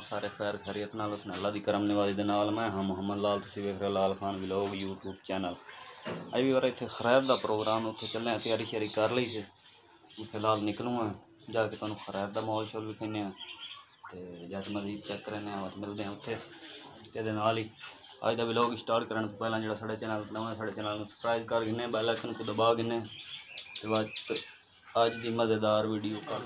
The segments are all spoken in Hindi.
सारे खैर खैरियत नाल उसने अल्लाह दी करम नवाजी दे नाल। मैं हाँ मोहम्मद लाल, तुसीं वेख रहे Lal Khan vlog YouTube channel. अज भी बार इत्थे खरैब दा प्रोग्राम, उत्थे चले तैयारी श्यारी कर ली से। फिलहाल निकलूँ जाके तुहानूं खरैब दा माहौल शोल विखाने ते जट मजीद चेक करने मिलते हैं उत्थे। ते नाल ही अज दा व्लॉग स्टार्ट करने तो पहला जो साढ़े चैनल नवां, साढ़े चैनल में सबसक्राइब कर गिने, बैल आइकन को दबा गिने ते बाद अज दी मज़ेदार वीडियो कर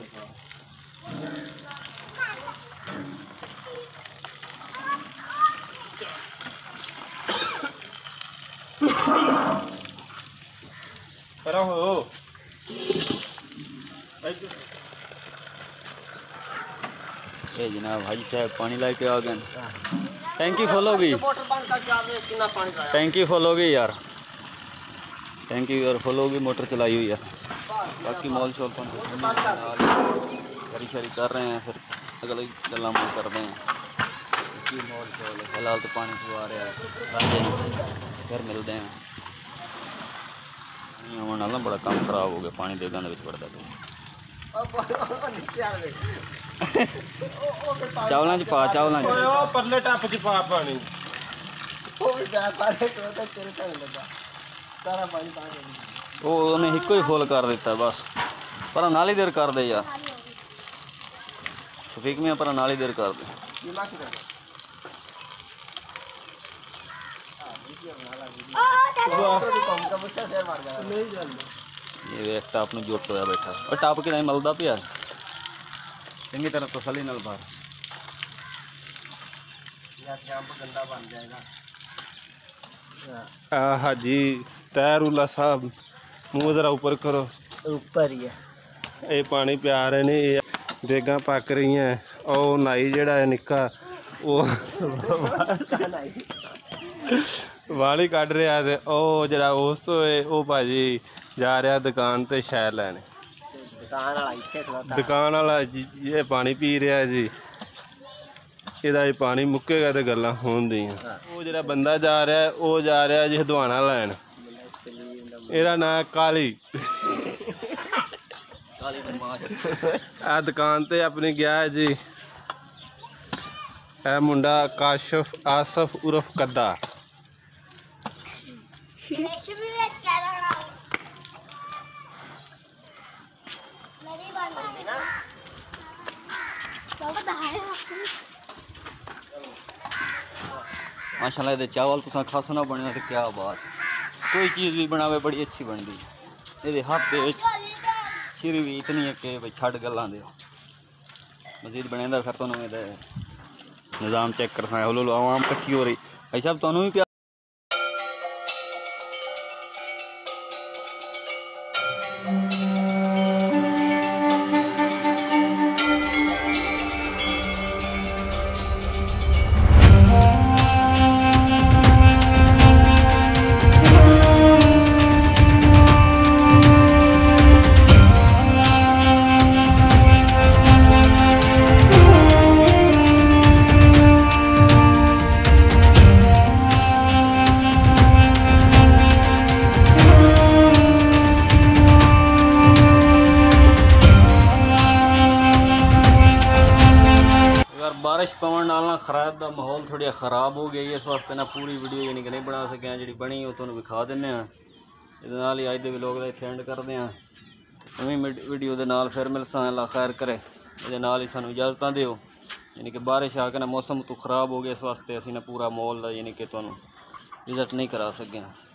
ये जनाब हाजी साहब पानी लेके आ गए। टैंकी फुल हो गई, टैंकी फुल हो गई यार, टैंकी यार फुल हो गई, मोटर चलाई हुई है। बाकी मॉल शॉल करी शरी कर रहे हैं, फिर अगले गल्ला कर रहे हैं। मॉल शॉल फिलहाल तो पानी पवा रहा है, फिर मिलते हैं। आने ना बड़ा काम खराब हो गया, पानी देगा बढ़ता पे चावलों च पा, चावलों परले टप च पा पानी उन्हें हिको ही फुल कर दिता बस। पर नाली देर कर दे यार शफीक में, पर नाली देर कर दे। ये वेख टॉप में जुट होया बैठा, और टॉप कि नहीं मलदा पिया चंगी तरह तसली नाल बाहर। हाजी तैरुल्ला साहब मुँह जरा ऊपर करो, ऊपर ही है। ये पानी प्या रहे ने, देगा पक रही हैं। और नाई जड़ा है निक्का वो वाली कढ़ रहा है। ओ जरा उस वो भाजी जा रहा दुकान ते शै लैने, दुकान वाला ये पानी पी रहा है जी। ਇਹਦਾ पानी मुक्केगा तो गल्लां होण दियां। वो जरा बंदा जा रहा है, वो जा रहा है जी हदवाना लैन। ਇਹਦਾ नाम काली आ दुकान ते अपनी गया है जी। है मुंडा काशिफ आसफ उर्फ कद्दा। माशाल्लाह ये चावल तुसा खास ना बने तो क्या बात, कोई चीज़ भी बनावे बड़ी अच्छी बनती। ये हाथ सिर भी इतनी है कि भाई छड़ गल्लां दे मजीद बनेंदा। फिर तुहानूं निज़ाम चेक करना है। हलो आवाम कट्ठी हो रही भाई साहब, तुहानूं भी बारिश पवन नाल ना खराब दा माहौल थोड़ा ख़राब हो गया। इस वास्ते ना पूरी वीडियो यानी कि नहीं बना सके, जी बनी वो तुहानूं विखा दिंदे हैं। इहदे नाल ही अज दे व्लॉग दा इत्थे एंड करदे हैं। नवीं वीडियो दे नाल फिर मिलसां, अल्लाह खैर करे। इहदे नाल ही सानूं इजाज़तां दिओ, यानी कि बारिश आके ना मौसम तो ख़राब हो गया, इस वास्ते असीं ना पूरा माहौल दा यानी कि तुहानूं विज़िट नहीं करा सके।